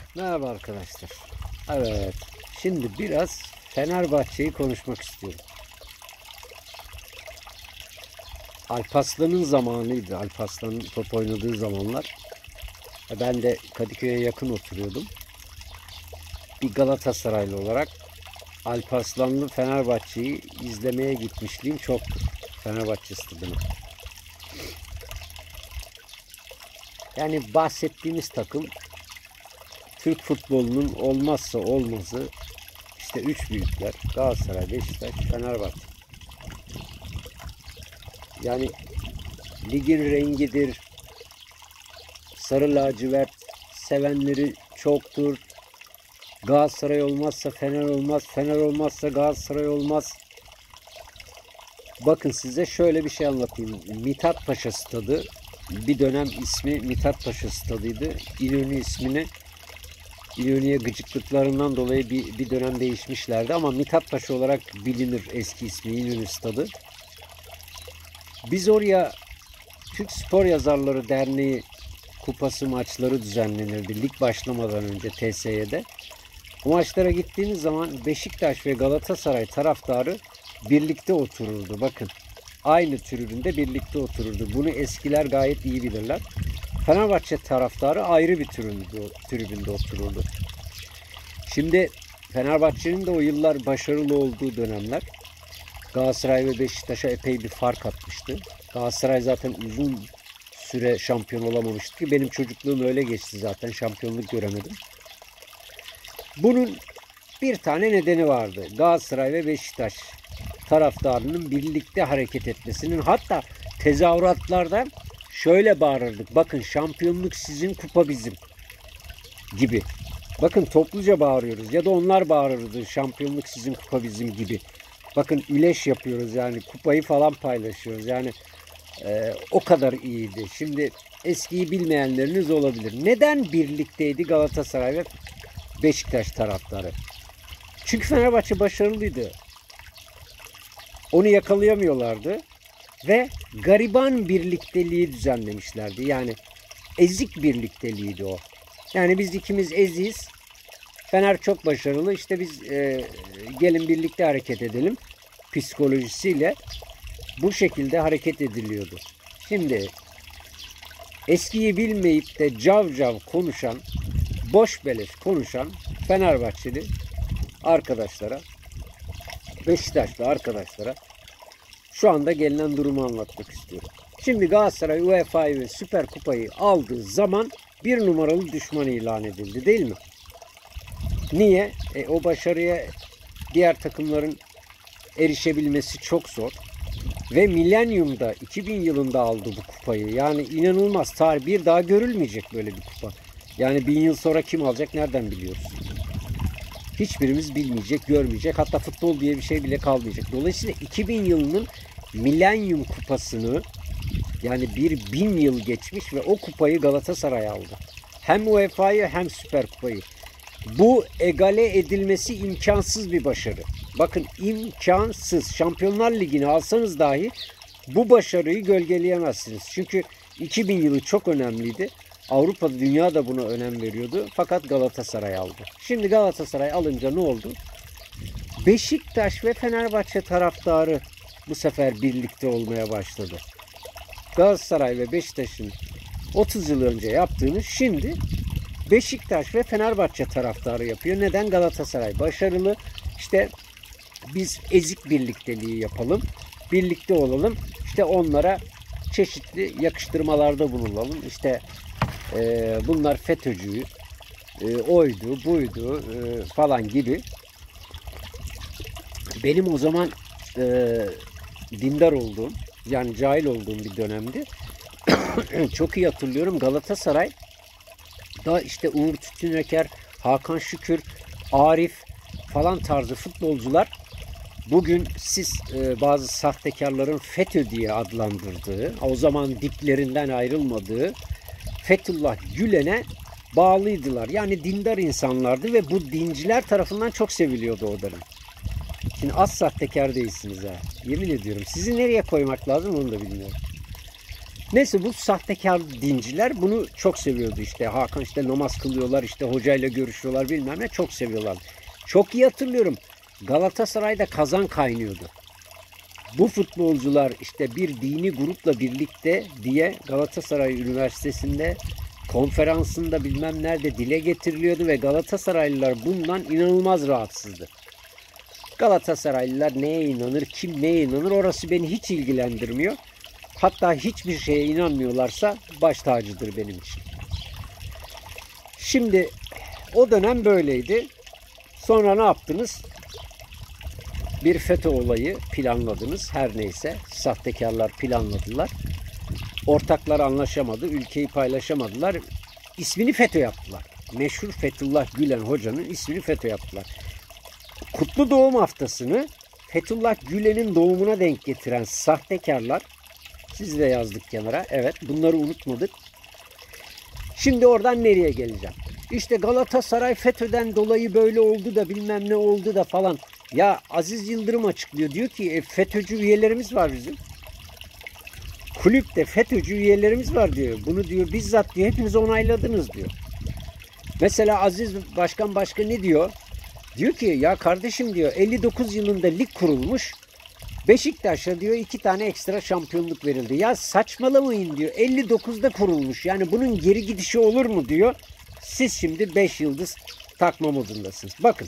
Merhaba arkadaşlar. Evet, şimdi biraz Fenerbahçe'yi konuşmak istiyorum. Alparslan'ın zamanıydı. Alparslan'ın top oynadığı zamanlar. Ben de Kadıköy'e yakın oturuyordum. Bir Galatasaraylı olarak Alparslanlı Fenerbahçe'yi izlemeye gitmişliğim çoktur. Fenerbahçe stadına. Yani bahsettiğimiz takım Türk futbolunun olmazsa olmazı işte üç büyükler: Galatasaray, Beşiktaş, Fenerbahçe. Yani ligin rengidir, sarı lacivert sevenleri çoktur. Galatasaray olmazsa Fener olmaz, Fener olmazsa Galatasaray olmaz. Bakın size şöyle bir şey anlatayım. Mithat Paşa Stadı, bir dönem ismi Mithat Paşa Stadı'ydı. İnönü'ye gıcıklıklarından dolayı bir dönem değişmişlerdi ama Mithat Paşa olarak bilinir eski ismi İnönü Stadı. Biz oraya Türk Spor Yazarları Derneği kupası maçları düzenlenirdi lig başlamadan önce TSY'de. Bu maçlara gittiğiniz zaman Beşiktaş ve Galatasaray taraftarı birlikte otururdu. Bakın, aynı tribünde birlikte otururdu. Bunu eskiler gayet iyi bilirler. Fenerbahçe taraftarı ayrı bir tribünde otururdu. Şimdi Fenerbahçe'nin de o yıllar başarılı olduğu dönemler Galatasaray ve Beşiktaş'a epey bir fark atmıştı. Galatasaray zaten uzun süre şampiyon olamamıştı ki benim çocukluğum öyle geçti zaten, şampiyonluk göremedim. Bunun bir tane nedeni vardı. Galatasaray ve Beşiktaş taraftarının birlikte hareket etmesinin, hatta tezahüratlarda şöyle bağırırdık: bakın şampiyonluk sizin, kupa bizim gibi. Bakın topluca bağırıyoruz ya da onlar bağırırdı: şampiyonluk sizin, kupa bizim gibi. Bakın üleş yapıyoruz, yani kupayı falan paylaşıyoruz. Yani o kadar iyiydi. Şimdi eskiyi bilmeyenleriniz olabilir. Neden birlikteydi Galatasaray ve Beşiktaş taraftarı? Çünkü Fenerbahçe başarılıydı. Onu yakalayamıyorlardı ve gariban birlikteliği düzenlemişlerdi. Yani ezik birlikteliğiydi o. Yani biz ikimiz eziyiz, Fener çok başarılı, İşte biz gelin birlikte hareket edelim psikolojisiyle bu şekilde hareket ediliyordu. Şimdi eskiyi bilmeyip de cav konuşan, boş beleş konuşan Fenerbahçeli arkadaşlara, Beşiktaşlı arkadaşlara şu anda gelinen durumu anlatmak istiyorum. Şimdi Galatasaray UEFA'yı ve Süper Kupayı aldığı zaman bir numaralı düşman ilan edildi, değil mi? Niye? O başarıya diğer takımların erişebilmesi çok zor. Ve milenyumda 2000 yılında aldı bu kupayı. Yani inanılmaz. Tarih bir daha görülmeyecek böyle bir kupa. Yani 1000 yıl sonra kim alacak nereden biliyoruz? Hiçbirimiz bilmeyecek, görmeyecek. Hatta futbol diye bir şey bile kalmayacak. Dolayısıyla 2000 yılının milenyum kupasını, yani 1000 yıl geçmiş ve o kupayı Galatasaray aldı. Hem UEFA'yı hem Süper Kupayı. Bu egale edilmesi imkansız bir başarı. Bakın, imkansız. Şampiyonlar Ligi'ni alsanız dahi bu başarıyı gölgeleyemezsiniz. Çünkü 2000 yılı çok önemliydi. Avrupa'da, dünya da buna önem veriyordu. Fakat Galatasaray aldı. Şimdi Galatasaray alınca ne oldu? Beşiktaş ve Fenerbahçe taraftarı bu sefer birlikte olmaya başladı. Galatasaray ve Beşiktaş'ın 30 yıl önce yaptığını şimdi Beşiktaş ve Fenerbahçe taraftarı yapıyor. Neden? Galatasaray başarılı. İşte biz ezik birlikteliği yapalım, birlikte olalım. İşte onlara çeşitli yakıştırmalarda bulunalım. İşte bunlar FETÖ'cü, oydu, buydu falan gibi. Benim o zaman dindar olduğum, yani cahil olduğum bir dönemdi. Çok iyi hatırlıyorum. Galatasaray da işte Uğur Tütüneker, Hakan Şükür, Arif falan tarzı futbolcular, bugün siz bazı sahtekarların FETÖ diye adlandırdığı, o zaman diplerinden ayrılmadığı Fethullah Gülen'e bağlıydılar. Yani dindar insanlardı ve bu dinciler tarafından çok seviliyordu o dönem. Şimdi az sahtekar değilsiniz ha. Yemin ediyorum. Sizi nereye koymak lazım onu da bilmiyorum. Neyse bu sahtekar dinciler bunu çok seviyordu işte. Hakan işte namaz kılıyorlar, işte hocayla görüşüyorlar bilmem ne, çok seviyorlar. Çok iyi hatırlıyorum. Galatasaray'da kazan kaynıyordu. Bu futbolcular işte bir dini grupla birlikte diye Galatasaray Üniversitesi'nde konferansında bilmem nerede dile getiriliyordu ve Galatasaraylılar bundan inanılmaz rahatsızdı. Galatasaraylılar neye inanır, kim neye inanır orası beni hiç ilgilendirmiyor. Hatta hiçbir şeye inanmıyorlarsa baş tacıdır benim için. Şimdi o dönem böyleydi. Sonra ne yaptınız? Bir FETÖ olayı planladınız. Her neyse sahtekarlar planladılar. Ortaklar anlaşamadı. Ülkeyi paylaşamadılar. İsmini FETÖ yaptılar. Meşhur Fethullah Gülen hocanın ismini FETÖ yaptılar. Kutlu doğum haftasını Fethullah Gülen'in doğumuna denk getiren sahtekarlar, siz de yazdık kenara. Evet, bunları unutmadık. Şimdi oradan nereye geleceğim? İşte Galatasaray FETÖ'den dolayı böyle oldu da bilmem ne oldu da falan. Ya Aziz Yıldırım açıklıyor. Diyor ki FETÖ'cü üyelerimiz var bizim. Kulüpte FETÖ'cü üyelerimiz var diyor. Bunu diyor bizzat diyor hepiniz onayladınız diyor. Mesela Aziz Başkan ne diyor? Diyor ki ya kardeşim diyor 59 yılında lig kurulmuş. Beşiktaş'a diyor 2 tane ekstra şampiyonluk verildi. Ya saçmalamayın diyor. 59'da kurulmuş. Yani bunun geri gidişi olur mu diyor. Siz şimdi 5 yıldız takma modundasınız. Bakın.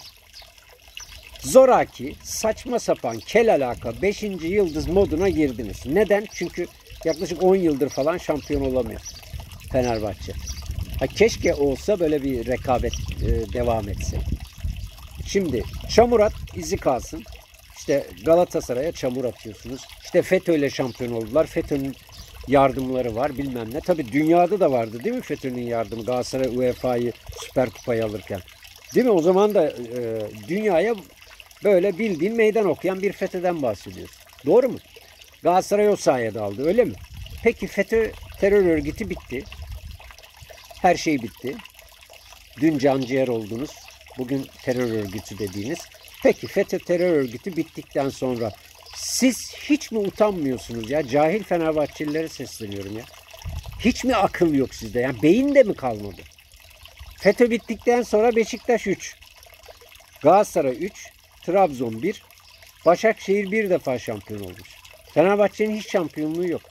Zoraki, saçma sapan, kel alaka 5. yıldız moduna girdiniz. Neden? Çünkü yaklaşık 10 yıldır falan şampiyon olamıyor Fenerbahçe. Ha, keşke olsa böyle bir rekabet devam etse. Şimdi çamur at, izi kalsın. İşte Galatasaray'a çamur atıyorsunuz. İşte FETÖ'yle şampiyon oldular. FETÖ'nün yardımları var bilmem ne. Tabii dünyada da vardı değil mi FETÖ'nün yardımı? Galatasaray UEFA'yı Süper Kupayı alırken. Değil mi? O zaman da dünyaya böyle bildiğin meydan okuyan bir FETÖ'den bahsediyoruz. Doğru mu? Galatasaray o sayede aldı öyle mi? Peki FETÖ terör örgütü bitti. Her şey bitti. Dün canciğer oldunuz. Bugün terör örgütü dediğiniz. Peki FETÖ terör örgütü bittikten sonra siz hiç mi utanmıyorsunuz ya? Cahil Fenerbahçelilere sesleniyorum ya. Hiç mi akıl yok sizde? Yani beyin de mi kalmadı? FETÖ bittikten sonra Beşiktaş 3, Galatasaray 3, Trabzon 1, Başakşehir bir defa şampiyon olmuş. Fenerbahçe'nin hiç şampiyonluğu yok.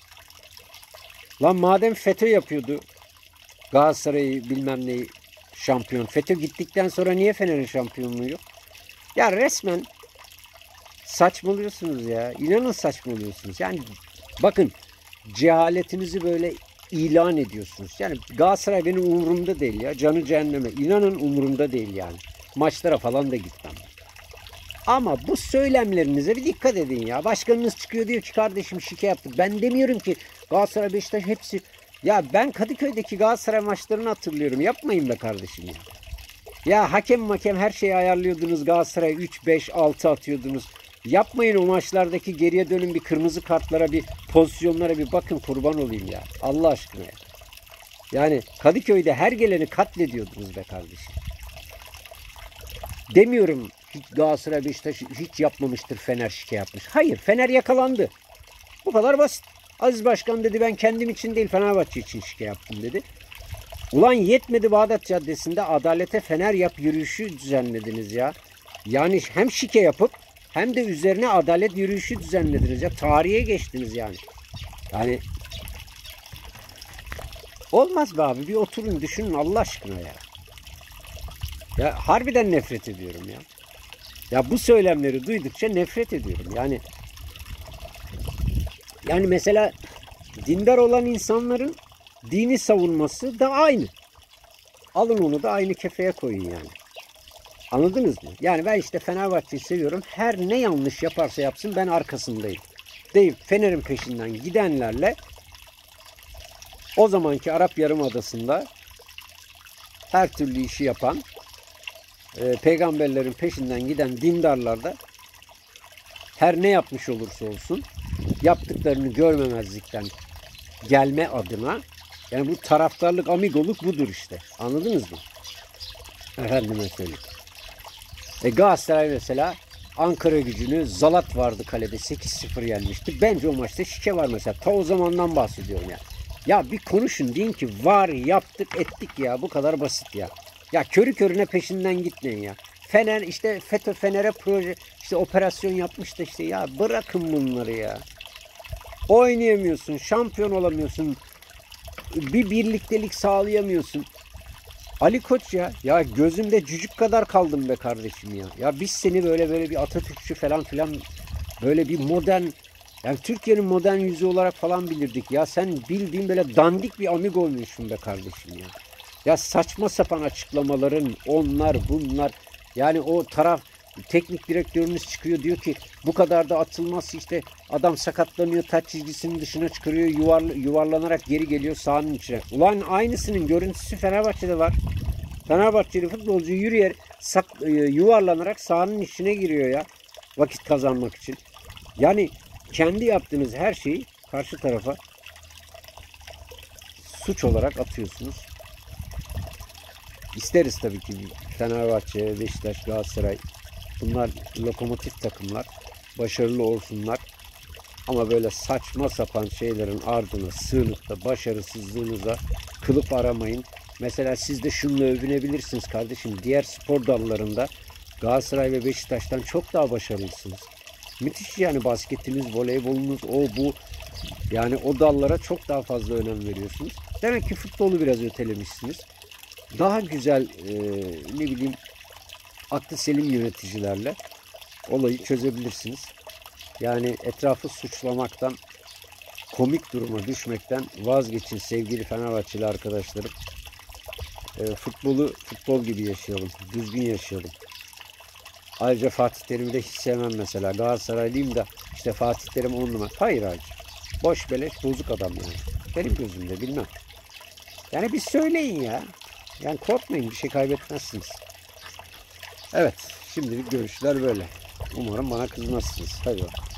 Lan madem FETÖ yapıyordu Galatasaray'ı bilmem neyi şampiyon. FETÖ gittikten sonra niye Fener'in şampiyonluğu yok? Ya resmen saçmalıyorsunuz ya. İnanın saçmalıyorsunuz. Yani bakın cehaletinizi böyle ilan ediyorsunuz. Yani Galatasaray benim umurumda değil ya. Canı cehenneme. İnanın umurumda değil yani. Maçlara falan da gitmem. Ama bu söylemlerinize bir dikkat edin ya. Başkanınız çıkıyor diyor ki kardeşim şike yaptık. Ben demiyorum ki Galatasaray, Beşiktaş hepsi. Ya ben Kadıköy'deki Galatasaray maçlarını hatırlıyorum. Yapmayın be kardeşim ya. Ya hakem her şeyi ayarlıyordunuz. Galatasaray 3, 5, 6 atıyordunuz. Yapmayın o maçlardaki geriye dönün bir kırmızı kartlara, bir pozisyonlara bir bakın kurban olayım ya. Allah aşkına ya. Yani Kadıköy'de her geleni katlediyordunuz be kardeşim. Demiyorum hiç Galatasaray, Beşiktaş hiç yapmamıştır, Fener şike yapmış. Hayır, Fener yakalandı. Bu kadar basit. Aziz Başkan dedi ben kendim için değil Fenerbahçe için şike yaptım dedi. Ulan yetmedi Bağdat Caddesi'nde Adalete Fener Yap yürüyüşü düzenlediniz ya. Yani hem şike yapıp hem de üzerine adalet yürüyüşü düzenlediniz ya. Tarihe geçtiniz yani. Yani olmaz be abi, bir oturun düşünün Allah aşkına ya. Ya harbiden nefret ediyorum ya. Ya bu söylemleri duydukça nefret ediyorum. Yani mesela dindar olan insanların dini savunması da aynı. Alın onu da aynı kefeye koyun yani. Anladınız mı? Yani ben işte Fenerbahçe'yi seviyorum. Her ne yanlış yaparsa yapsın ben arkasındayım. Deyip Fener'in peşinden gidenlerle o zamanki Arap Yarımadası'nda her türlü işi yapan peygamberlerin peşinden giden dindarlar da her ne yapmış olursa olsun yaptıklarını görmemezlikten gelme adına, yani bu taraftarlık, amigoluk budur işte. Anladınız mı? Efendime söyleyeyim. Galatasaray mesela Ankara Gücü'nü Zalat vardı kalede 8-0 yenmişti. Bence o maçta şike var mesela. Ta o zamandan bahsediyorum ya. Ya bir konuşun deyin ki var yaptık ettik ya, bu kadar basit ya. Ya körü körüne peşinden gitmeyin ya. Fener işte FETÖ Fener'e proje işte operasyon yapmış da işte ya bırakın bunları ya. Oynayamıyorsun, şampiyon olamıyorsun, bir birliktelik sağlayamıyorsun. Ali Koç ya. Ya gözümde cücük kadar kaldım be kardeşim ya. Ya biz seni böyle bir Atatürkçü falan filan böyle bir modern, yani Türkiye'nin modern yüzü olarak falan bilirdik. Ya sen bildiğin böyle dandik bir amigo olmuşsun be kardeşim ya. Ya saçma sapan açıklamaların onlar bunlar. Yani o taraf teknik direktörünüz çıkıyor diyor ki bu kadar da atılmaz işte, adam sakatlanıyor, taç çizgisinin dışına çıkarıyor, yuvarlanarak geri geliyor sahanın içine. Ulan aynısının görüntüsü Fenerbahçe'de var. Fenerbahçeli futbolcu yuvarlanarak sahanın içine giriyor ya. Vakit kazanmak için. Yani kendi yaptığınız her şeyi karşı tarafa suç olarak atıyorsunuz. İsteriz tabii ki Fenerbahçe, Beşiktaş, Galatasaray, bunlar lokomotif takımlar. Başarılı olsunlar. Ama böyle saçma sapan şeylerin ardına sığınıp da başarısızlığınıza kılıf aramayın. Mesela siz de şununla övünebilirsiniz kardeşim. Diğer spor dallarında Galatasaray ve Beşiktaş'tan çok daha başarılısınız. Müthiş yani, basketiniz, voleybolunuz, o bu. Yani o dallara çok daha fazla önem veriyorsunuz. Demek ki futbolu biraz ötelemişsiniz. Daha güzel ne bileyim aklı selim yöneticilerle olayı çözebilirsiniz. Yani etrafı suçlamaktan, komik duruma düşmekten vazgeçin sevgili Fenerbahçeli arkadaşlarım. Futbolu futbol gibi yaşayalım, düzgün yaşayalım. Ayrıca Fatih Terim'i de hiç sevmem mesela. Galatasaraylıyım da işte Fatih Terim 10 numara. Hayır hayır. Boş beleş bozuk adam yani. Benim gözümde, bilmem. Yani bir söyleyin ya. Yani korkmayın, bir şey kaybetmezsiniz. Evet, şimdilik görüşler böyle. Umarım bana kızmazsınız. Hadi bakalım.